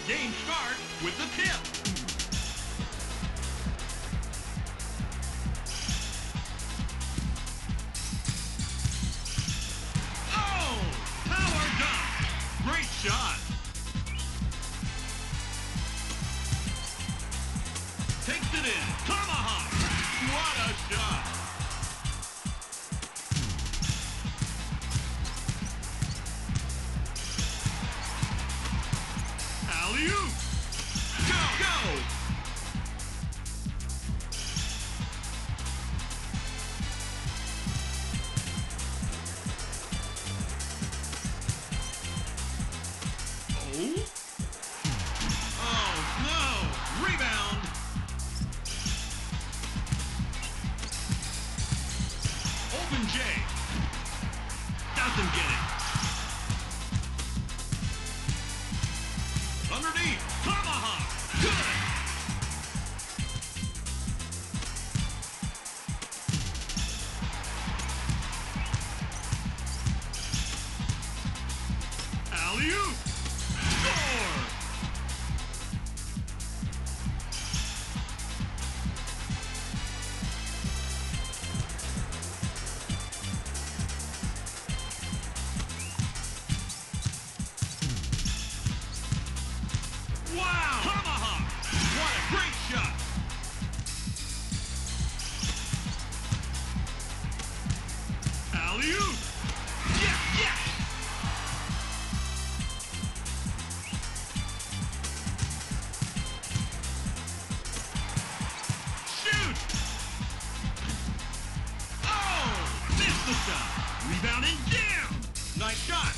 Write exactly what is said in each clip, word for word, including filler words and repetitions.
Game start with the tip. Oh! Power dunk! Great shot. Takes it in. Tomahawk! What a shot! Alley-oop! Go! Go! Oh? Oh, no! Rebound! Open J. Doesn't get it. Underneath. Tomahawk. Good. Alley-oop. Score. Wow! Tomahawk! What a great shot! Alley-oop! Yes, yes! Shoot! Oh! Missed the shot! Rebound and down! Nice shot!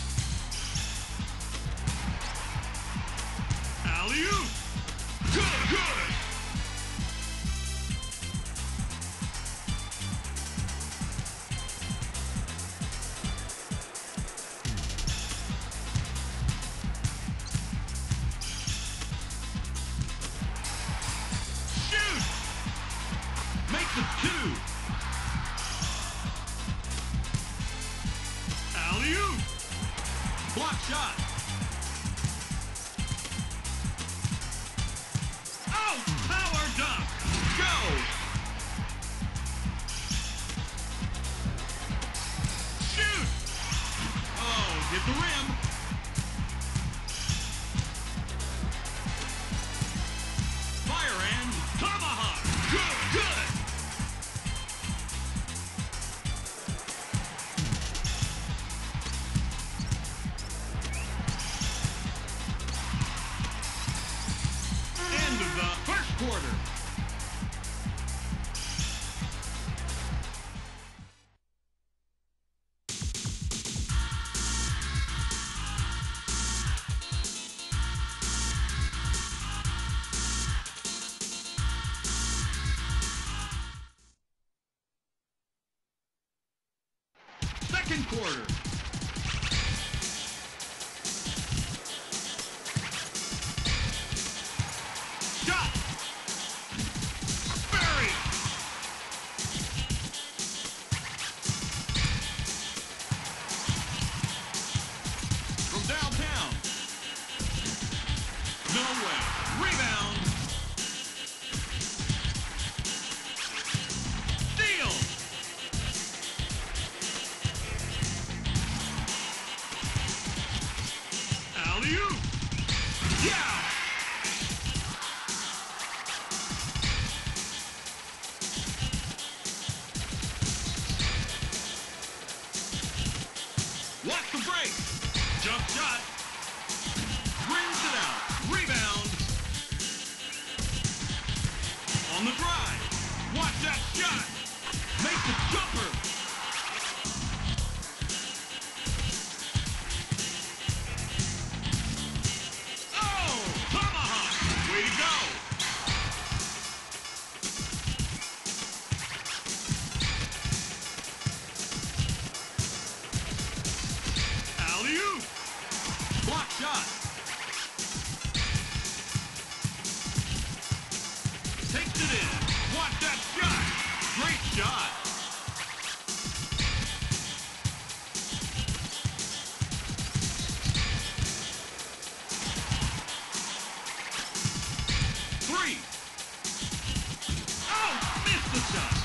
Alley-oop! Good, good! Shoot! Makes it two! Alley-oop! Block shot! Oh, power dunk! Go! Shoot! Oh, hit the rim! Fire and tomahawk! Good, good! End of the first quarter. Second quarter. Shot! Barry! From downtown. No way. Rebound. Steal. three. Oh, missed the shot.